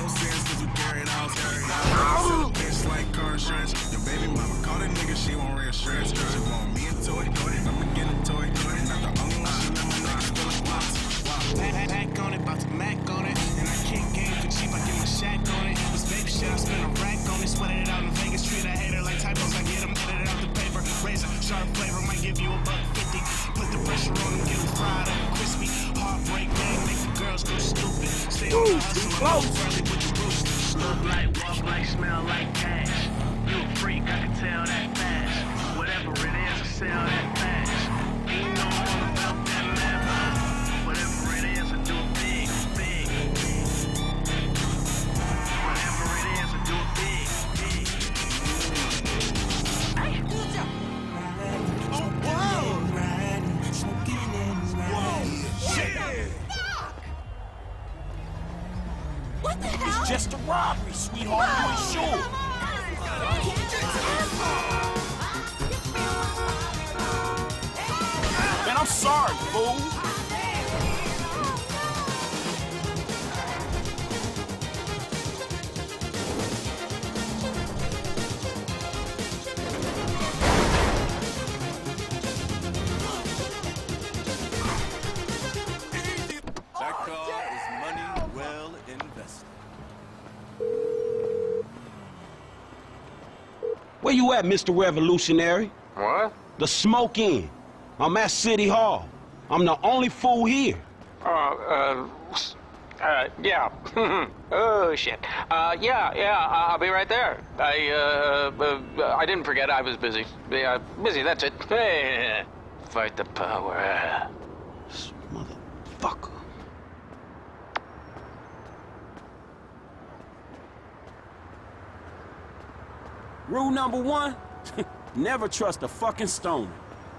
no sense, cause we carried out. Sell a bitch like car insurance. Your baby mama called a nigga, she want reassurance. She want me and toy, I'ma get a toy. And not the only one, she let my niggas feel like wops. Pack on it, bout to Mac on it. And I can't game for cheap, I get my shack on it. This baby shit, I spent a rack on it. Sweated it out in Vegas, treat a hater like typos. I get them edited out the paper. Razor, sharp flavor, might give you $1.50. Put the pressure on them, get them fried up, crispy. Heartbreak gang, make the girls go stupid. Stay on the hustle, early with the roosters. Look like, walk like, smell like cash. You a freak, I can tell that fast. Whatever it is, I sell that fast. Ain't no one about that man. Whatever it is, I do it big, big. Whatever it is, I do it big, big. Hey, good job. Oh, wow. Whoa, shit. What the hell? It's just a robbery, sweetheart. You ain't sure. Man, I'm sorry, fool. That car is money well invested. Where you at, Mr. Revolutionary? What? The Smoke Inn. I'm at City Hall. I'm the only fool here. Yeah. Oh, shit. Yeah, I'll be right there. I didn't forget I was busy. Busy, that's it. Hey, fight the power. This motherfucker. Rule number 1, never trust a fucking stoner.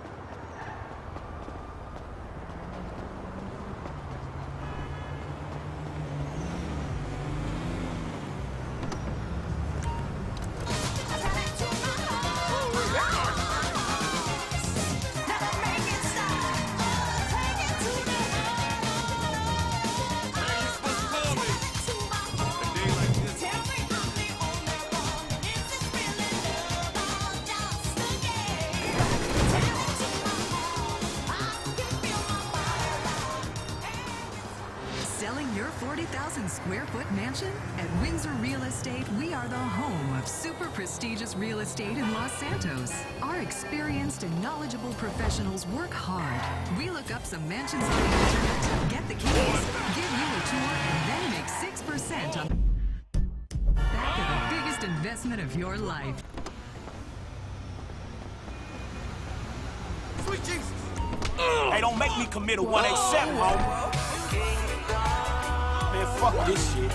Selling your 40,000 square foot mansion? At Windsor Real Estate, we are the home of super prestigious real estate in Los Santos. Our experienced and knowledgeable professionals work hard. We look up some mansions on the internet, get the keys, give you a tour, and then make 6% on the back of the biggest investment of your life. Sweet Jesus. Hey, don't make me commit a 187, homie. Man, fuck this shit.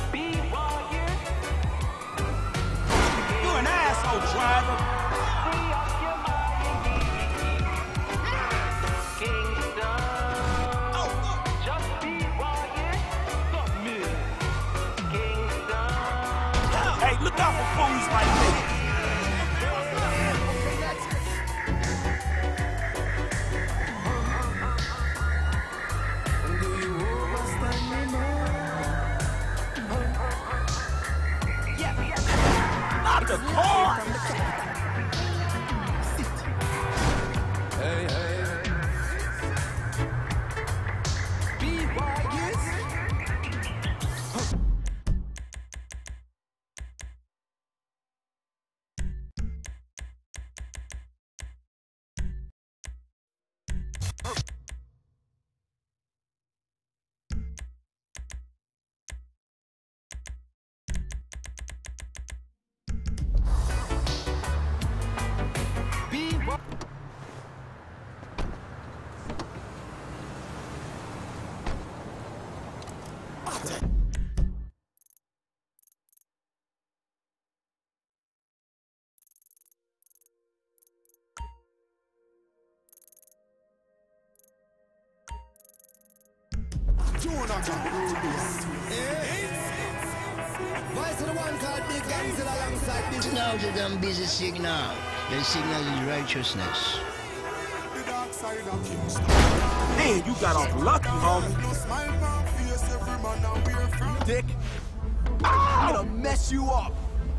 You an asshole, driver. Hey, look out for fools like this. Not the car! Hey, hey. Now the damn busy signal. The signal is righteousness. Man, you got off lucky, homie. Dick. Oh! mess you up.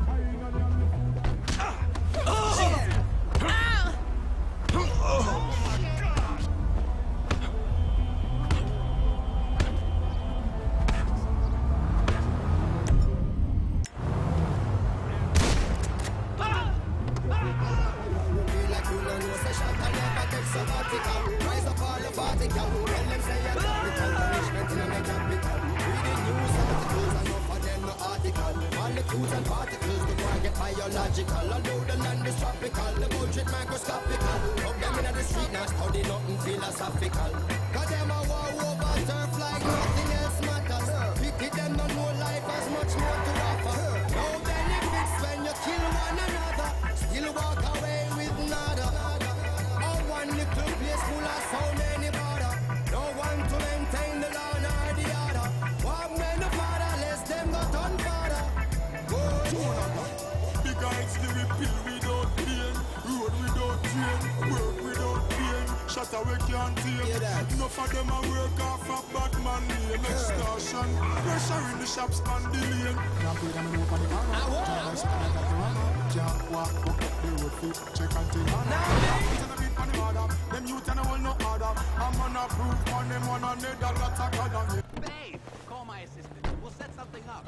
We can't take. Enough of them a work off a bad man name. Extortion, pressure in the shops and the lane. Can't pay them enough on the corner. Can't walk up the road feet. Check and take on. Them youth and I will not order. I'm gonna prove on them one on it. I'll attack on them. Babe, call my assistant. We'll set something up.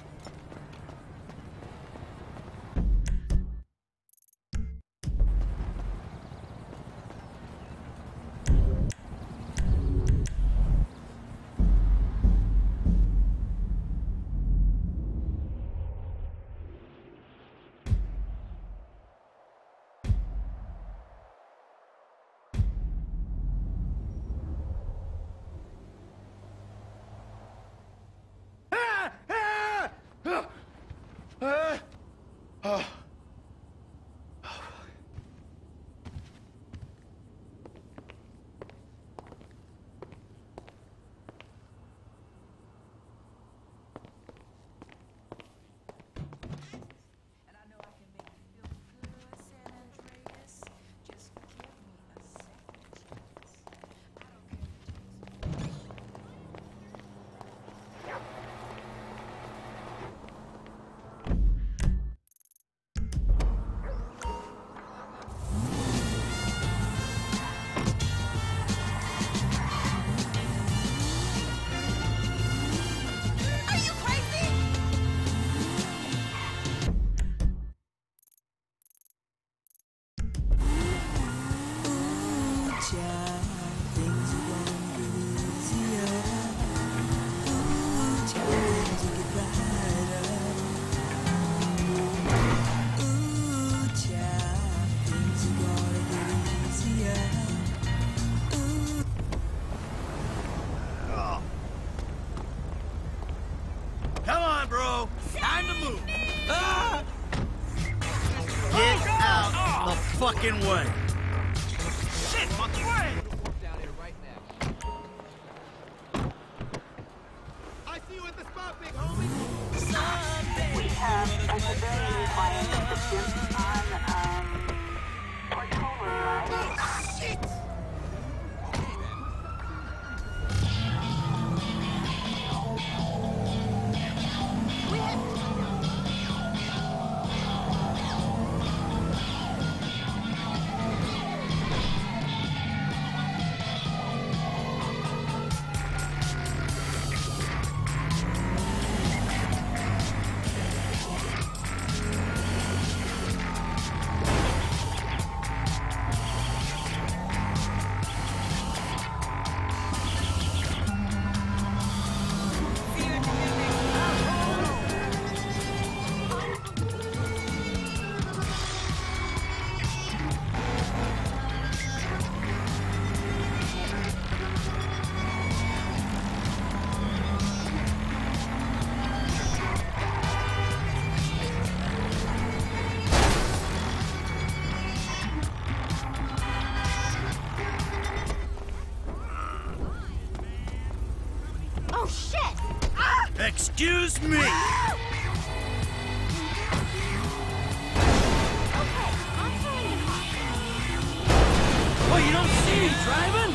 Come on, bro. Time to move. Ah! Get out the fucking way. Shit, fucking way. Down here right now. I see you at the spot, big homie. We have a civilian requiring assistance on Portola Drive. Oh, shit! Oh shit! Excuse me. Okay, I'm playing it hot. Well, you don't see me driving?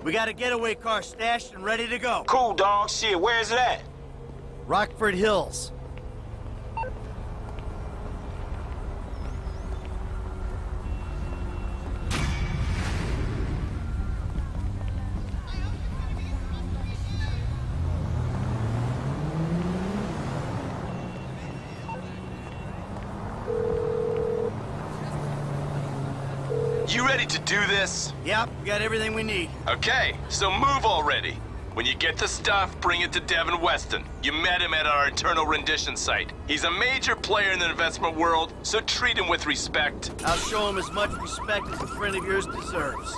We got a getaway car stashed and ready to go. Cool, dog. Shit, where's it at? Rockford Hills. You ready to do this? Yep, we got everything we need. Okay, so move already. When you get the stuff, bring it to Devin Weston. You met him at our internal rendition site. He's a major player in the investment world, so treat him with respect. I'll show him as much respect as a friend of yours deserves.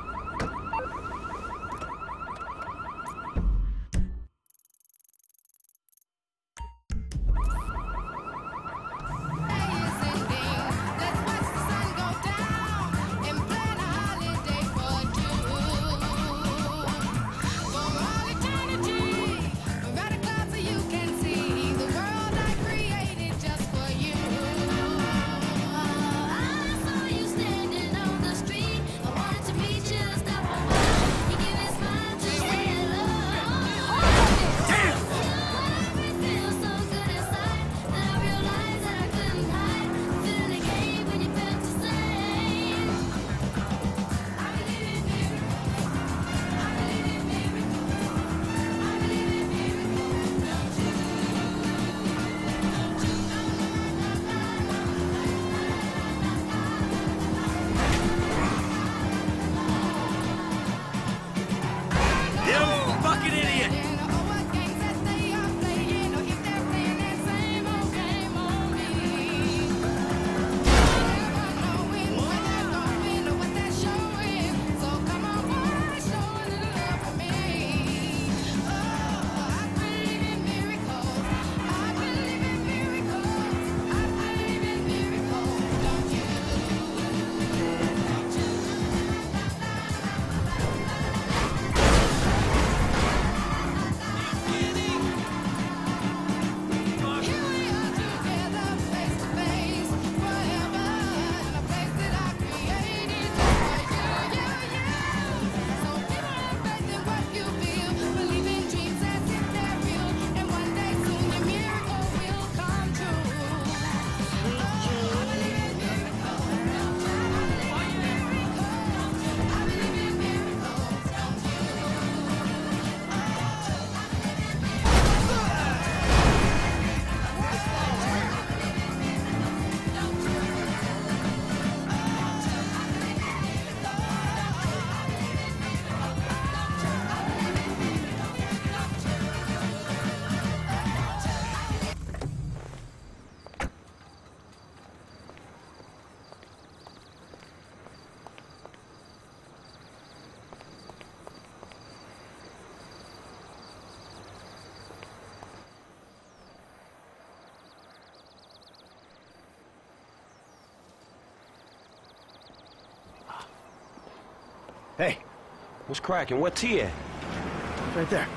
Hey, what's cracking? Where T at? Right there.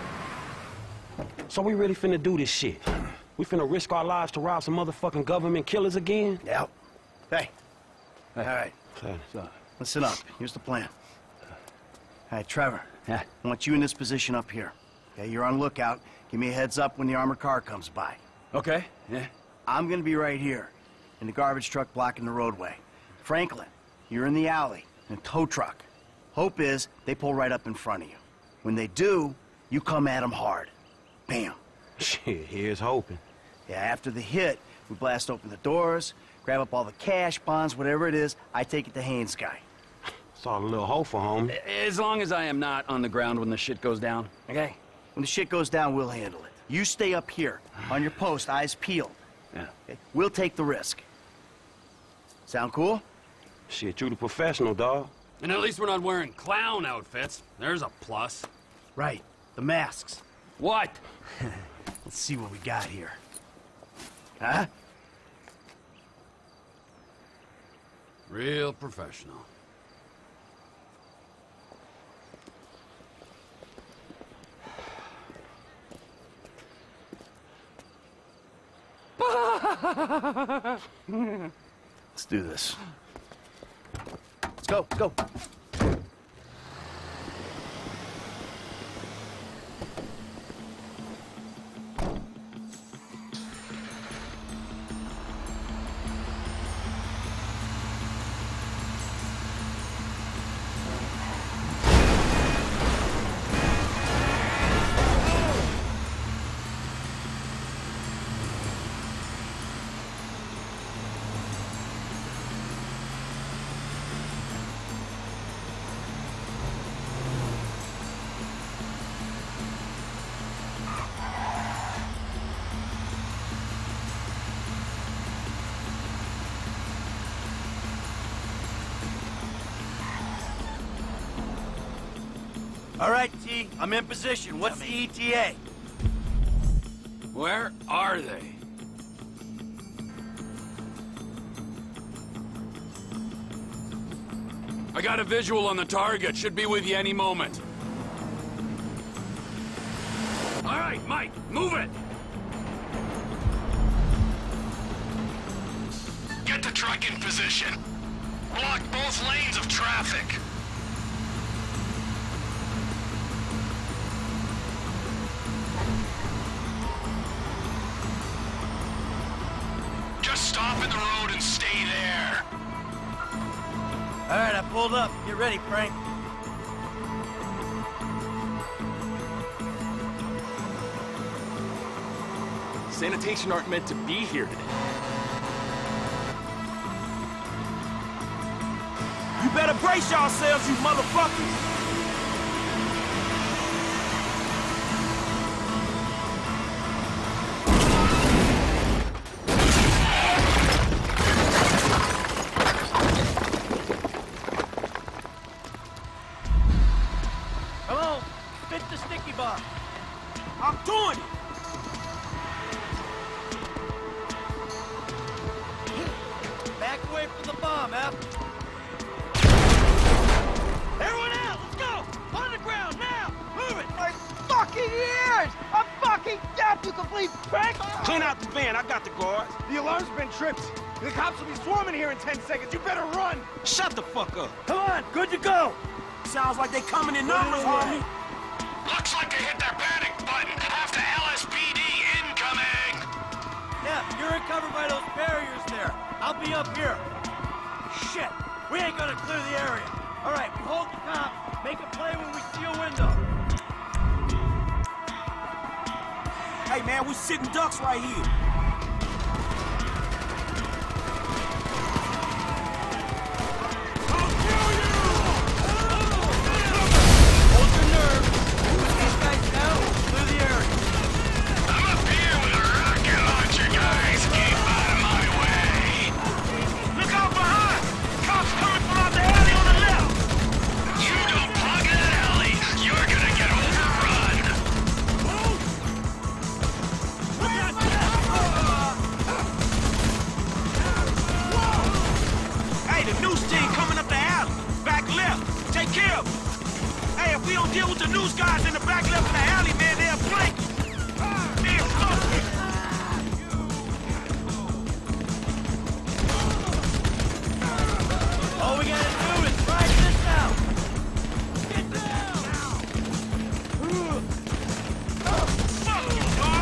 So we really finna do this shit? We finna risk our lives to rob some motherfucking government killers again? Yep. Hey. All right. So, listen up. Here's the plan. All right, Trevor. Yeah? I want you in this position up here. Okay, you're on lookout. Give me a heads up when the armored car comes by. Okay, yeah. I'm gonna be right here, in the garbage truck blocking the roadway. Franklin, you're in the alley, in a tow truck. Hope is they pull right up in front of you. When they do, you come at them hard. Bam. Shit, here's hoping. Yeah, after the hit, we blast open the doors, grab up all the cash, bonds, whatever it is. I take it to Haynes guy. Saw a little hopeful, homie. As long as I am not on the ground when the shit goes down. Okay? When the shit goes down, we'll handle it. You stay up here, on your post, eyes peeled. Yeah. Okay? We'll take the risk. Sound cool? Shit, you the professional, dawg. And at least we're not wearing clown outfits. There's a plus. Right. The masks. What? Let's see what we got here. Huh? Real professional. Let's do this. Let's go, let's go. All right, T, I'm in position. What's the ETA? Where are they? I got a visual on the target. Should be with you any moment. All right, Mike, move it! Get the truck in position. Block both lanes of traffic. Just stop in the road and stay there. All right, I pulled up. Get ready, Frank. Sanitation aren't meant to be here today. You better brace yourselves, you motherfuckers! Come on, spit the sticky bomb. I'm doing it! Back away from the bomb, F. Everyone out, let's go! On the ground, now! Move it! My fucking ears! I'm fucking deaf, you complete prick! Clean out the van, I got the guards. The alarm's been tripped. The cops will be swarming here in 10 seconds. You better run! Shut the fuck up. Come on, good to go! Sounds like they coming in numbers, homie. Looks like they hit their panic button after LSPD incoming. Yeah, you're in cover by those barriers there. I'll be up here. Shit, we ain't gonna clear the area. All right, we hold the cops. Make a play when we see a window. Hey man, we sitting ducks right here. Hold your nerve. Put these guys down, clear the area. I'm up here with a rocket launcher, guys. Keep out of my way. Look out behind! Cops coming from out the alley on the left! You don't plug in that alley, you're gonna get overrun. Hey, the news team coming up the alley. Back left. Take care of them. Hey, if we don't deal with the news guys in the back left of the alley, man, they'll flank us. Man, fuck it. All we gotta do is ride this out. Get down! Fuck you, dog.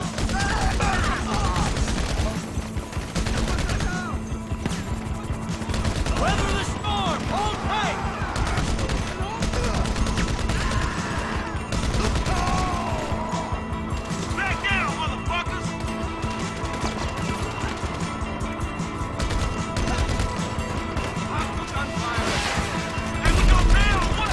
Weather the storm! Hold tight! Back down, motherfuckers. Hey, we go down, what?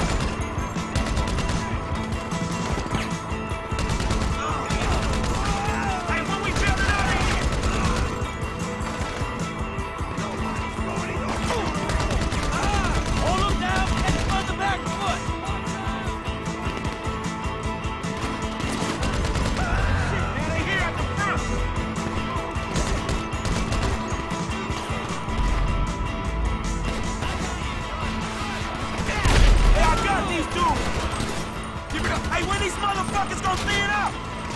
Hey, when we jumping out of here? Hold them down and on the back foot! Man, they here at the front. Hey, I got these dudes. Give it up. Hey, when these motherfuckers gonna thin out?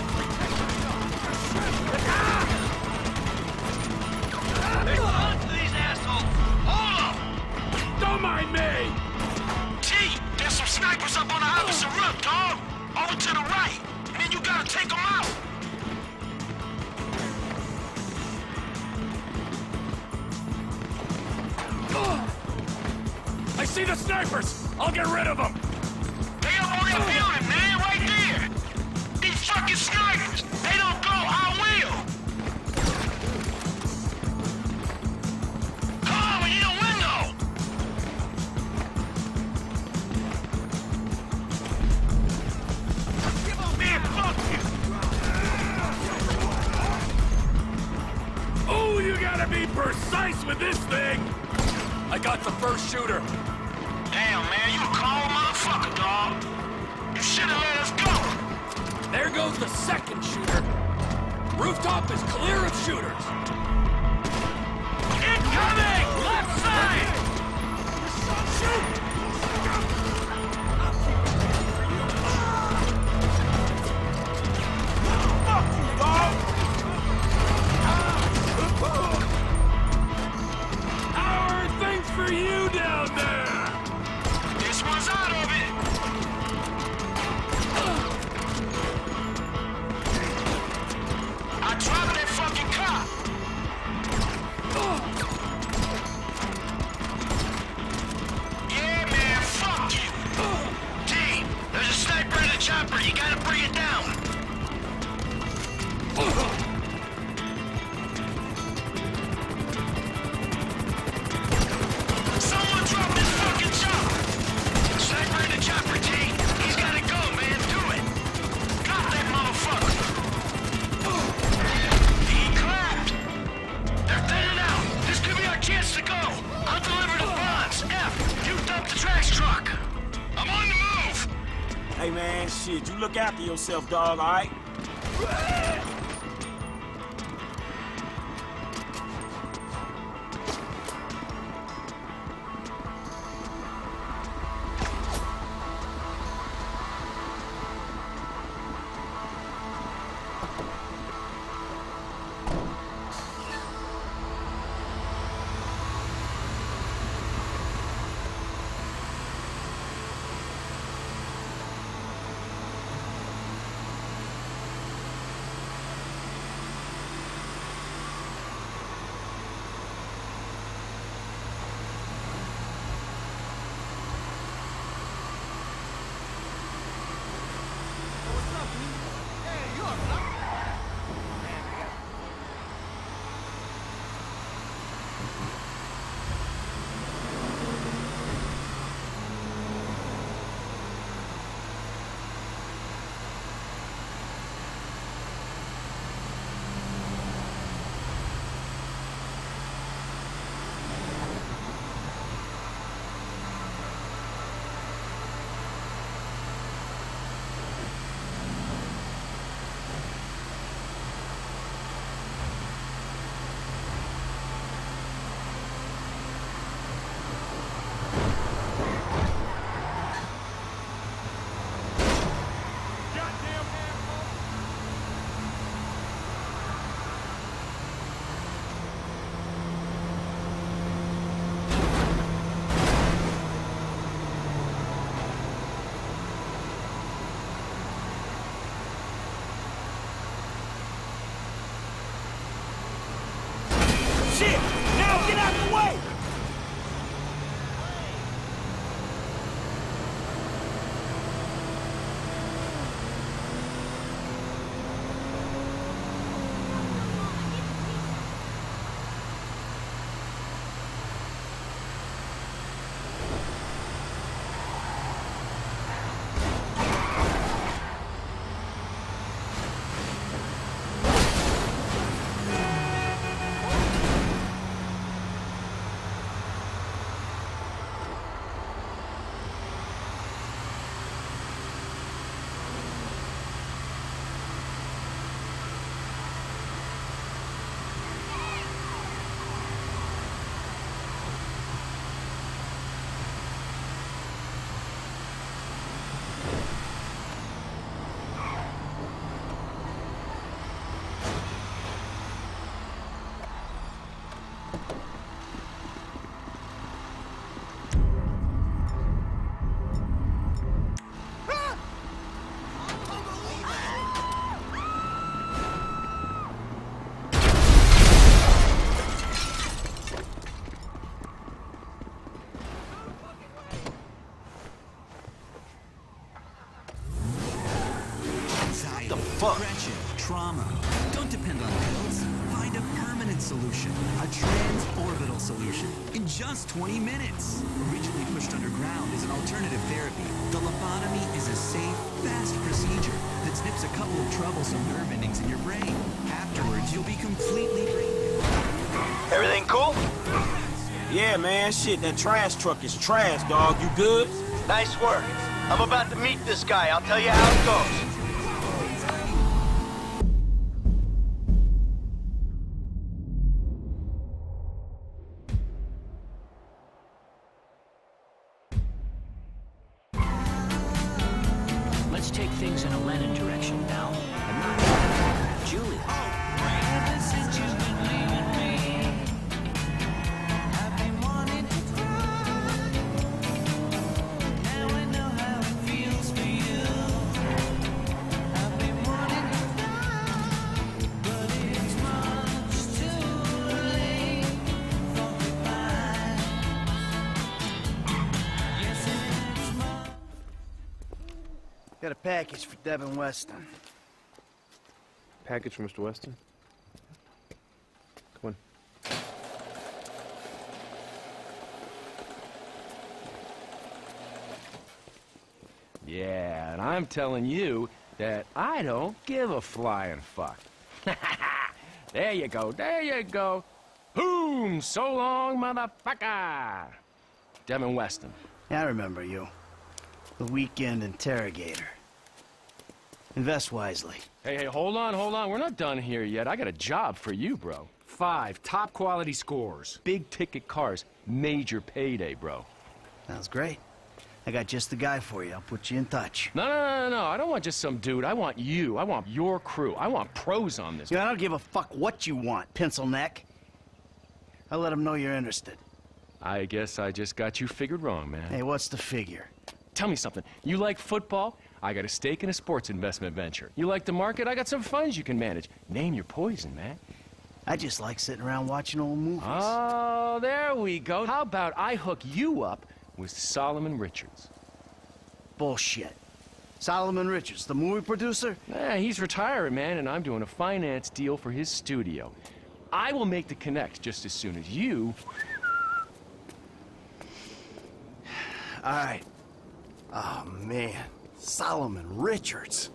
Hold on to these assholes. Hold them. Don't mind me! T, there's some snipers up on the opposite roof, dog. Over to the right. And then you gotta take them out. I see the snipers! I'll get rid of them! They up on that building, man, right there. These fucking snipers. They don't go, I will. Come on, we need a window. Man, fuck you. Oh, you gotta be precise with this thing! I got the first shooter. Damn, man, you a cold motherfucker, dog. fucking shooter. Rooftop is clear of shooters. Incoming! Left side! Shoot! Fuck you, dog! How are things for you down there? This one's out of it! I dropped that fucking cop! Yeah, man, fuck you! Team, there's a sniper in the chopper. You gotta bring it down. Someone drop this fucking chopper! Sniper in the chopper, T. He's gotta go, man. Do it. Drop that motherfucker. He clapped. They're thinning out. This could be our chance to go. I'll deliver the bonds. F, you dump the trash truck. I'm on the move. Hey, man, shit, you look after yourself, dog, all right? Shit! Now get out of the way! Depression, trauma. Don't depend on pills. Find a permanent solution. A transorbital solution. In just 20 minutes. Originally pushed underground as an alternative therapy, the lobotomy is a safe, fast procedure that snips a couple of troublesome nerve endings in your brain. Afterwards, you'll be completely brain. Everything cool? Yeah, man, shit, that trash truck is trash, dog. You good? Nice work. I'm about to meet this guy. I'll tell you how it goes. take things in a Lennon direction now, but not Julia. Ever since you've been leaving me, I've been wanting to cry. Now I know how it feels for you. I've been wanting to cry, but it's much too late for goodbye. Yes, it's much. Got a package for Devin Weston. Package for Mr. Weston? Come on. Yeah, and I'm telling you that I don't give a flying fuck. There you go, there you go. Boom! So long, motherfucker! Devin Weston. Yeah, I remember you. The weekend interrogator. Invest wisely. Hey, hold on. We're not done here yet. I got a job for you, bro. 5 top-quality scores. Big-ticket cars. Major payday, bro. Sounds great. I got just the guy for you. I'll put you in touch. No. I don't want just some dude. I want you. I want your crew. I want pros on this. Yeah, I don't give a fuck what you want, pencil neck. I'll let them know you're interested. I guess I just got you figured wrong, man. Hey, what's the figure? Tell me something. You like football? I got a stake in a sports investment venture. You like the market? I got some funds you can manage. Name your poison, man. I just like sitting around watching old movies. Oh, there we go. How about I hook you up with Solomon Richards? Bullshit. Solomon Richards, the movie producer? He's retiring, man, and I'm doing a finance deal for his studio. I will make the connect just as soon as you... All right. Oh, man. Solomon Richards.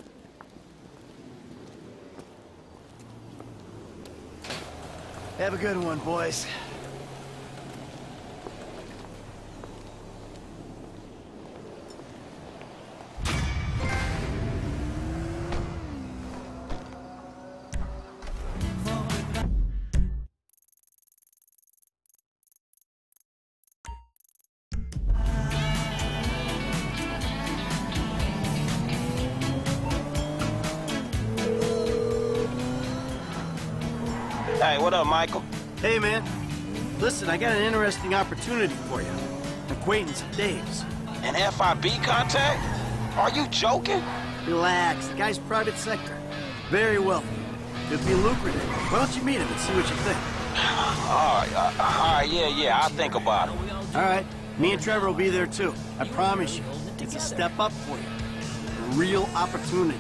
Have a good one, boys. Hey, what up, Michael? Hey, man. Listen, I got an interesting opportunity for you. An acquaintance of Dave's. An FIB contact? Are you joking? Relax. The guy's private sector. Very wealthy. Could be lucrative. Why don't you meet him and see what you think? All right, yeah, I'll think about it. All right. Me and Trevor will be there, too. I promise you. It's a step up for you. A real opportunity.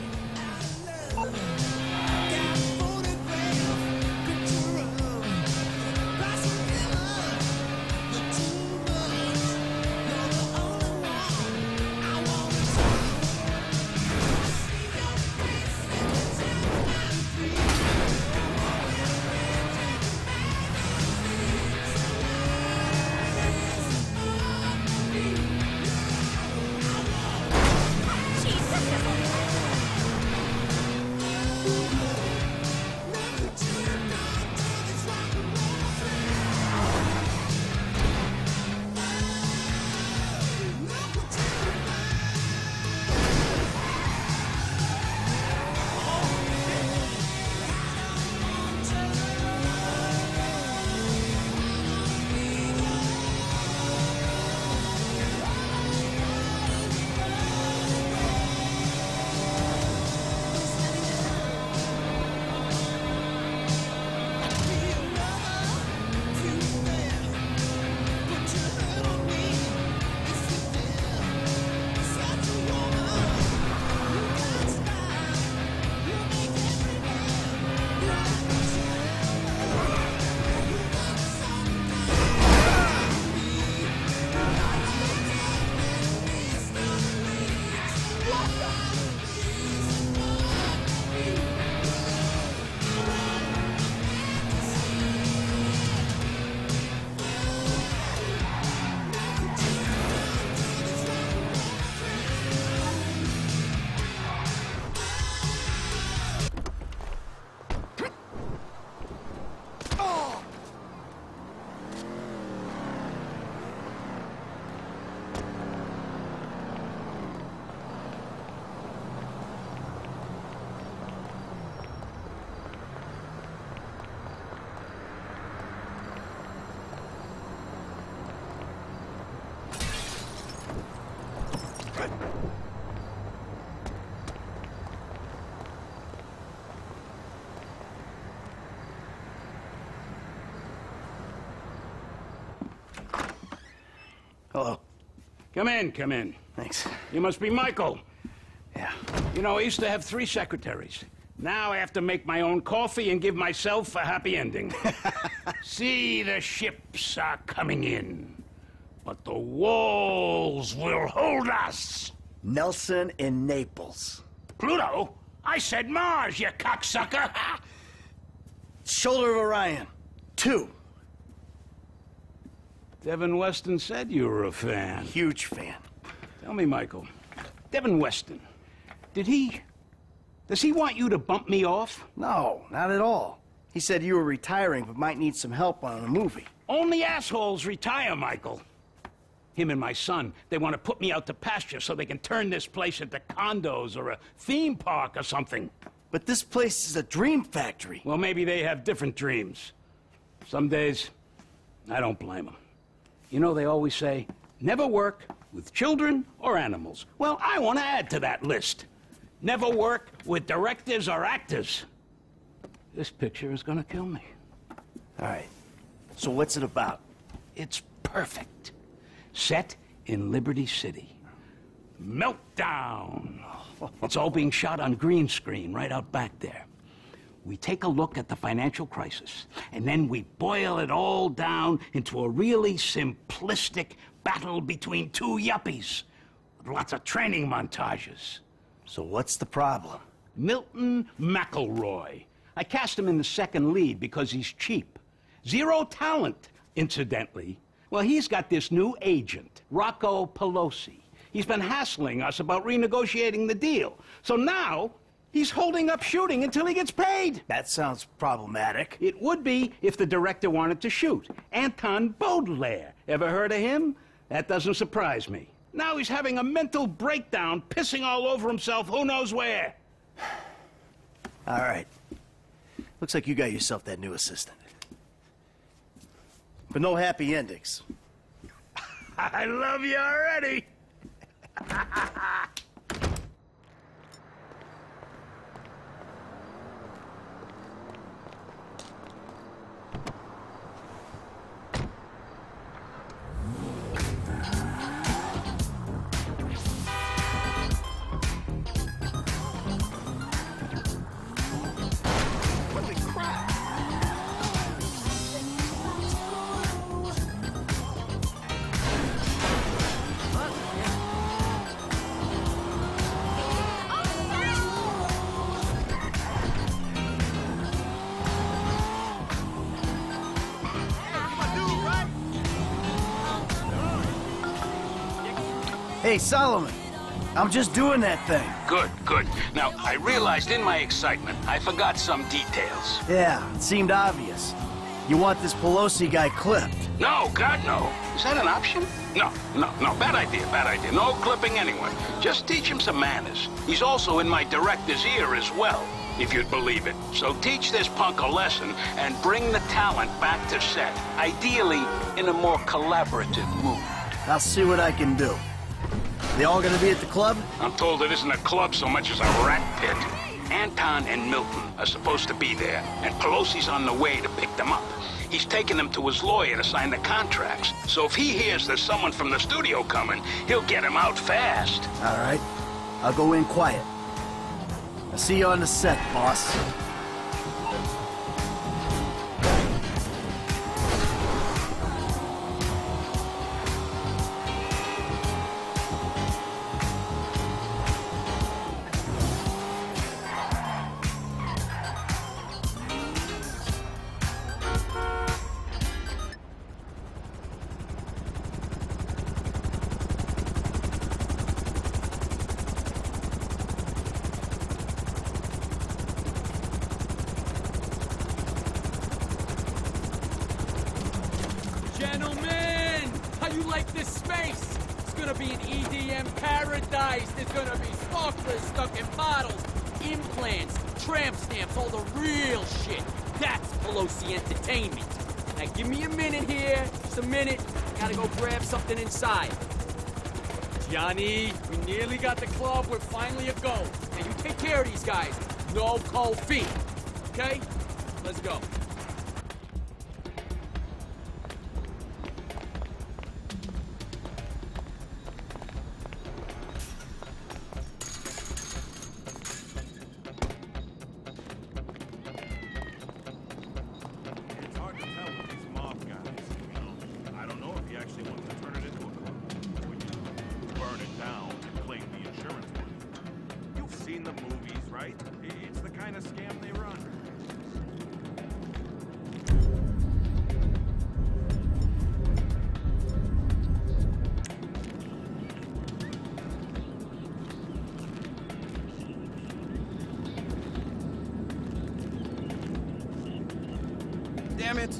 Come in, come in. Thanks. You must be Michael. Yeah. You know, I used to have 3 secretaries. Now I have to make my own coffee and give myself a happy ending. See, the ships are coming in, but the walls will hold us. Nelson in Naples. Pluto? I said Mars, you cocksucker! Shoulder of Orion. 2. Devin Weston said you were a fan. Huge fan. Tell me, Michael, Devin Weston, does he want you to bump me off? No, not at all. He said you were retiring but might need some help on a movie. Only assholes retire, Michael. Him and my son, they want to put me out to pasture so they can turn this place into condos or a theme park or something. But this place is a dream factory. Well, maybe they have different dreams. Some days, I don't blame them. You know, they always say, never work with children or animals. Well, I want to add to that list. Never work with directors or actors. This picture is gonna kill me. All right. So what's it about? It's perfect. Set in Liberty City. Meltdown. It's all being shot on green screen right out back there. We take a look at the financial crisis, and then we boil it all down into a really simplistic battle between 2 yuppies with lots of training montages. So what's the problem? Milton McElroy. I cast him in the second lead because he's cheap. 0 talent, incidentally. Well, he's got this new agent, Rocco Pelosi. He's been hassling us about renegotiating the deal. So now, he's holding up shooting until he gets paid. That sounds problematic. It would be if the director wanted to shoot. Anton Baudelaire. Ever heard of him? That doesn't surprise me. Now he's having a mental breakdown, pissing all over himself who knows where. All right. Looks like you got yourself that new assistant. But no happy endings. I love you already. Hey, Solomon. I'm just doing that thing. Good, good. Now, I realized in my excitement, I forgot some details. Yeah, it seemed obvious. You want this Pelosi guy clipped. No, God, no. Is that an option? No. Bad idea, bad idea. No clipping anyone. Just teach him some manners. He's also in my director's ear as well, if you'd believe it. So teach this punk a lesson and bring the talent back to set. Ideally, in a more collaborative mood. I'll see what I can do. They all gonna be at the club? I'm told it isn't a club so much as a rat pit. Anton and Milton are supposed to be there, and Pelosi's on the way to pick them up. He's taking them to his lawyer to sign the contracts. So if he hears there's someone from the studio coming, he'll get him out fast. All right. I'll go in quiet. I'll see you on the set, boss. Gentlemen, how you like this space? It's gonna be an EDM paradise. There's gonna be sparklers stuck in bottles, implants, tramp stamps, all the real shit. That's Pelosi Entertainment. Now give me a minute here, just a minute. Gotta go grab something inside. Johnny, we nearly got the club. We're finally a go. Now you take care of these guys. No cold feet. Okay? Let's go. the movies, right? It's the kind of scam they run. Damn it!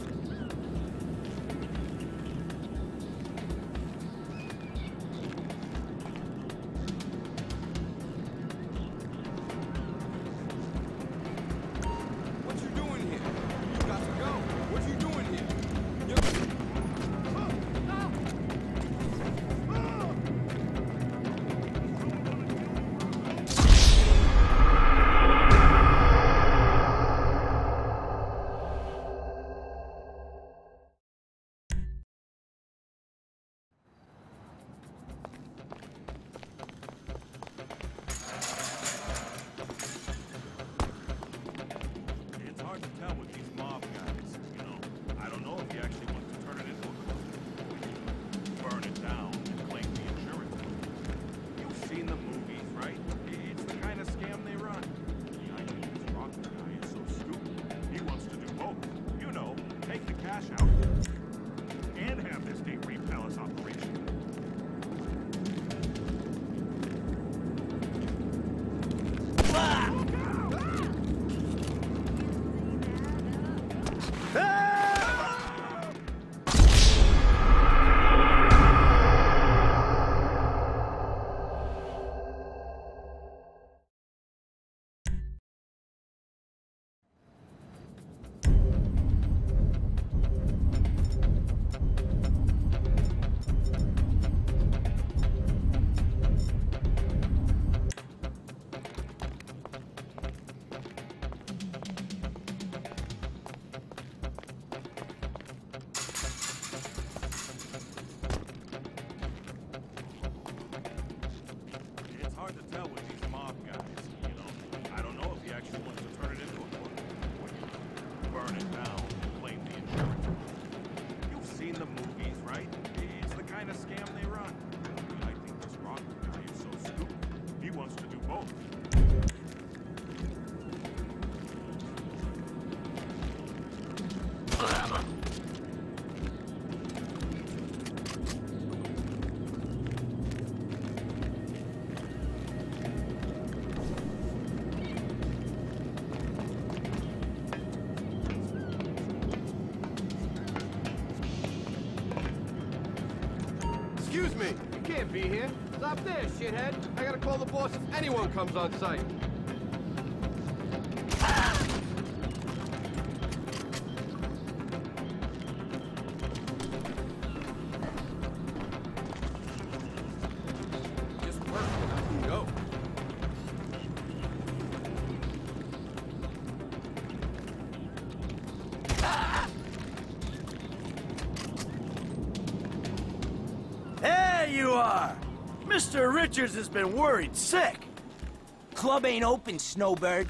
What you doing here? You got to go. What you doing here? It's hard to tell with these mob guys, you know. I don't know if he actually wants to turn it into a club. Burn it down and claim the insurance. You've seen the movies, right? It's the kind of scam they run. I think this Rocker guy is so stupid. He wants to do both. You know, take the cash out and have this State Reef Palace operation. It's hard to tell with these mob guys, you know. I don't know if he actually wants to turn it into a club. Burn it down and claim the insurance. You've seen the movies, right? It's the kind of scam they run. I think this Rocker guy is so stupid. He wants to do both. Excuse me, you can't be here. Stop there, shithead. I gotta call the boss if anyone comes on site. Just work, I can go. There you are! Mr. Richards has been worried sick. Club ain't open, Snowbird.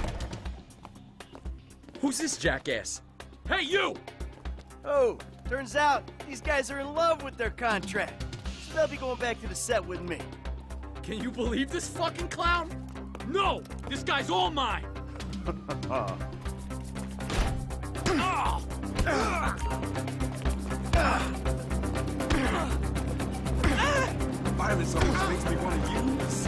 Who's this jackass? Hey, you! Oh, turns out these guys are in love with their contract. So they'll be going back to the set with me. Can you believe this fucking clown? No! This guy's all mine! Oh. Violence almost makes me want to use.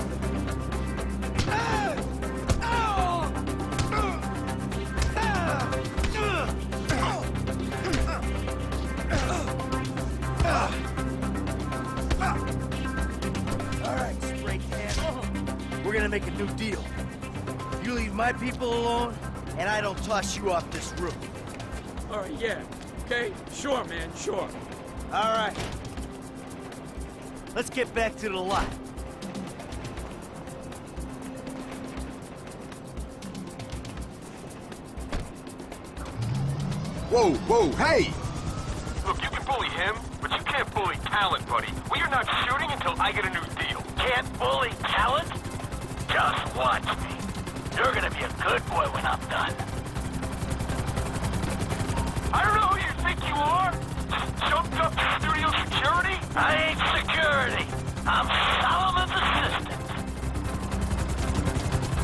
All right, spray can. We're gonna make a new deal. You leave my people alone, and I don't toss you off this roof. All right, yeah. Okay? Sure, man, sure. All right. Let's get back to the lot. Whoa, whoa, hey! Look, you can bully him, but you can't bully talent, buddy. We are not shooting until I get a new deal. Can't bully talent? Just watch me. You're gonna be a good boy when I'm done. I don't know who you think you are. Just jumped up to studio security? I ain't security. I'm Solomon's assistant.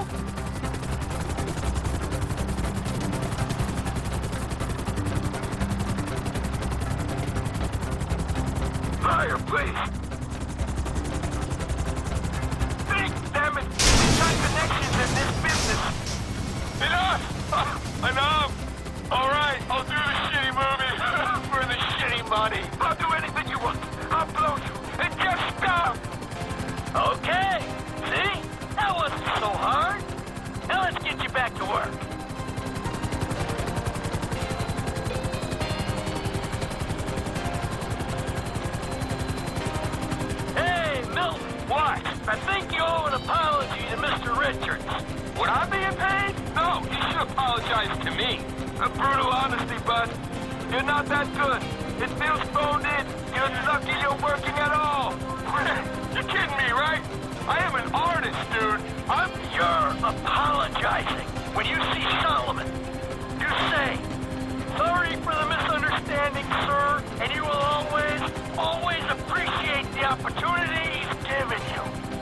Fire, please! Think, damn it! We've got connections in this business! Enough! Enough! Alright, I'll do the shitty movie for the shitty money. I'll do anything you want. I'll blow you. And just stop! Okay. See? That wasn't so hard. Now let's get you back to work. Hey, Milton, watch. I think you owe an apology to Mr. Richards. Would I be paid? No, you should apologize to me. A brutal honesty, bud. You're not that good. It feels phoned in. You're lucky you're working at all. You're kidding me, right? I am an artist, dude. You're apologizing. When you see Solomon, you say, "Sorry for the misunderstanding, sir," and you will always, always appreciate the opportunity he's given you.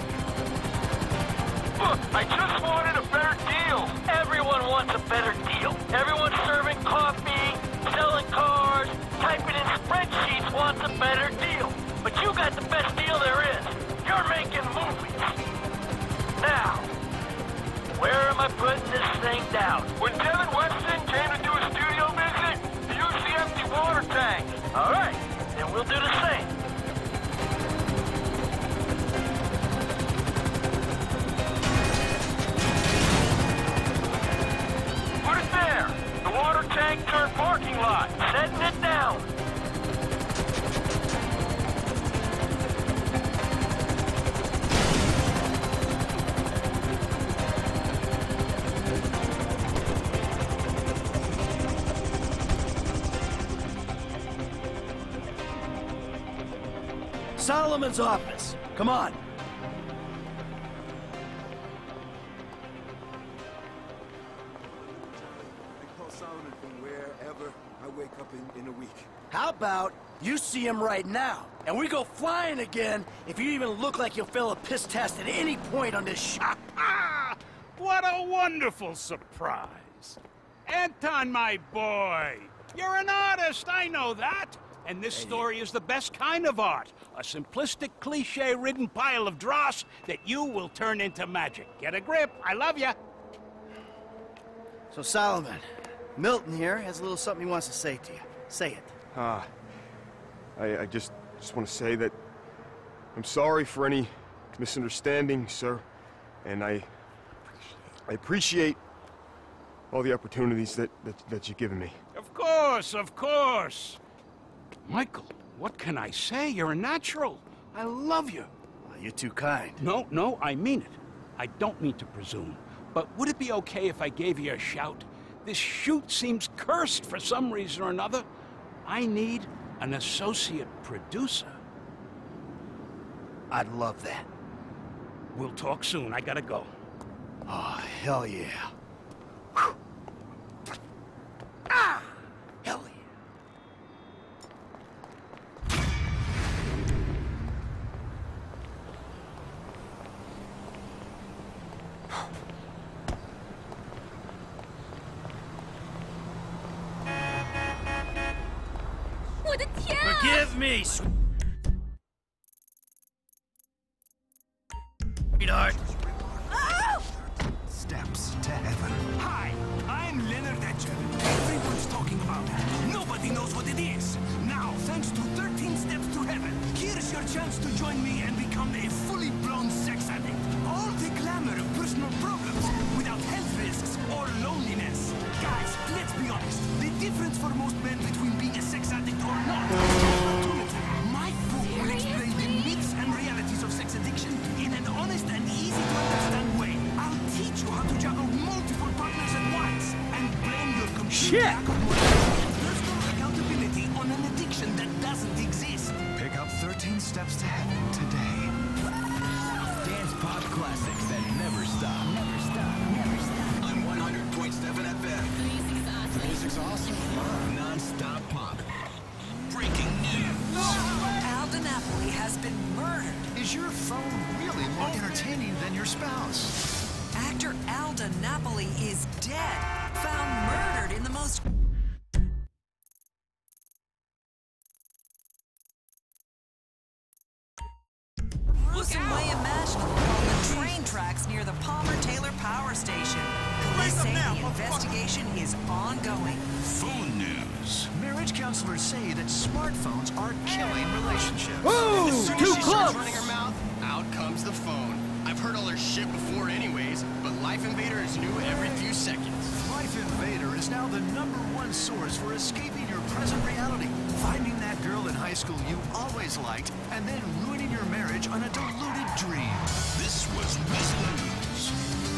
Look, I just wanted a better deal. Everyone wants a better deal. Everyone serving coffee, selling cars, typing in spreadsheets wants a better deal. But you got the best deal there is. You're making movies. Now, where am I putting this thing down? When Devin Weston came to do a studio visit, he used the empty water tank. All right, then we'll do the same. Put it there. The water tank turned parking lot. Setting it down. Solomon's office. Come on. I call Solomon from wherever I wake up in a week. How about you see him right now, and we go flying again if you even look like you'll fail a piss test at any point on this shot. What a wonderful surprise. Anton, my boy. You're an artist, I know that. And this story is the best kind of art. A simplistic, cliche-ridden pile of dross that you will turn into magic. Get a grip. I love ya. So, Solomon, Milton here has a little something he wants to say to you. Say it. I just want to say that I'm sorry for any misunderstanding, sir. And I appreciate all the opportunities that you've given me. Of course, of course. Michael, what can I say? You're a natural. I love you. Well, you're too kind. No, I mean it. I don't mean to presume. But would it be okay if I gave you a shout? This shoot seems cursed for some reason or another. I need an associate producer. I'd love that. We'll talk soon. I gotta go. Oh, hell yeah. Hell yeah. Forgive me, sweetheart. Steps to heaven. Hi, I'm Leonard Etcher. Everyone's talking about it. Nobody knows what it is. Now, thanks to 13 Steps to Heaven, here's your chance to join me and become a fully blown sex addict. All the glamour of personal problems without health risks or loneliness. Guys, let's be honest. The difference for most men between being a sex addict or not is opportunity. My book will explain the myths and realities of sex addiction in an honest and easy-to-understand way. I'll teach you how to juggle multiple partners at once and blame your computer personal accountability on an addiction that doesn't exist. Pick up 13 Steps to Heaven today. Dance pop classics that never stop. Never stop. Never stop. On 100.7 FM. Music's awesome. Non-stop pop. Breaking news. Al DiNapoli has been murdered. Is your phone really more entertaining than your spouse? Actor Dr. Alda Napoli is dead, found murdered in the most... gruesome way imaginable on the train tracks near the Palmer-Taylor Power Station. Police say the investigation is ongoing. Phone news. Marriage counselors say that smartphones are killing relationships. Whoa, As soon too as she starts close. running her mouth, out comes the phone. I've heard all her shit before anyways, but Life Invader is new every few seconds. Life Invader is now the #1 source for escaping your present reality. Finding that girl in high school you always liked, and then ruining your marriage on a deluded dream. This was Wrestling News.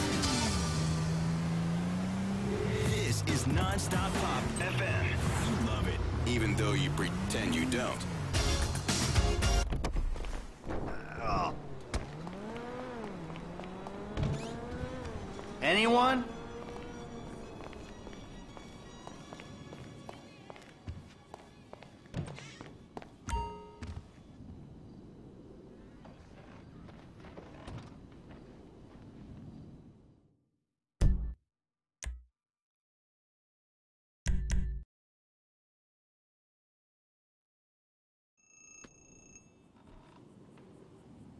This is Non-Stop Pop FM. You love it, even though you pretend you don't. Anyone?